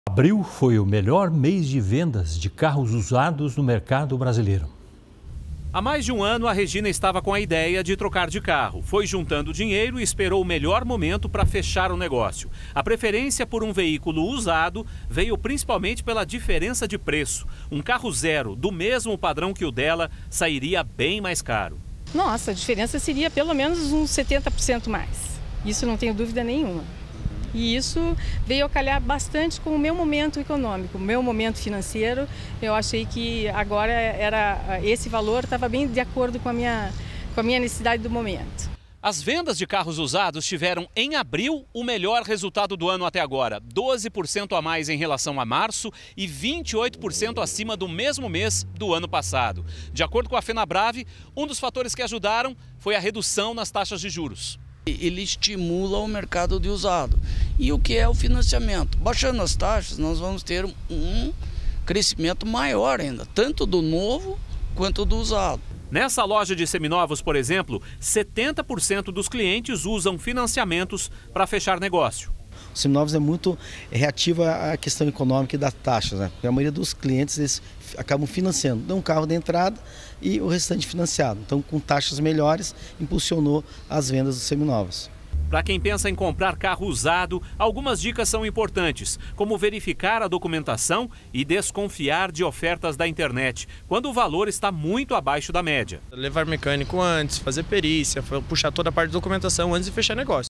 Abril foi o melhor mês de vendas de carros usados no mercado brasileiro. Há mais de um ano, a Regina estava com a ideia de trocar de carro. Foi juntando dinheiro e esperou o melhor momento para fechar o negócio. A preferência por um veículo usado veio principalmente pela diferença de preço. Um carro zero, do mesmo padrão que o dela, sairia bem mais caro. Nossa, a diferença seria pelo menos uns 70% mais. Isso não tenho dúvida nenhuma. E isso veio a calhar bastante com o meu momento econômico, o meu momento financeiro. Eu achei que agora esse valor estava bem de acordo com a minha necessidade do momento. As vendas de carros usados tiveram, em abril, o melhor resultado do ano até agora. 12% a mais em relação a março e 28% acima do mesmo mês do ano passado. De acordo com a Fenabrave, um dos fatores que ajudaram foi a redução nas taxas de juros. Ele estimula o mercado de usado. E o que é o financiamento? Baixando as taxas, nós vamos ter um crescimento maior ainda, tanto do novo quanto do usado. Nessa loja de seminovos, por exemplo, 70% dos clientes usam financiamentos para fechar negócio. Os seminovos é muito reativo à questão econômica e das taxas, né? Porque a maioria dos clientes eles acabam financiando, dão um carro de entrada e o restante financiado. Então, com taxas melhores, impulsionou as vendas dos seminovos. Para quem pensa em comprar carro usado, algumas dicas são importantes, como verificar a documentação e desconfiar de ofertas da internet, quando o valor está muito abaixo da média. Levar mecânico antes, fazer perícia, puxar toda a parte de documentação antes de fechar negócio.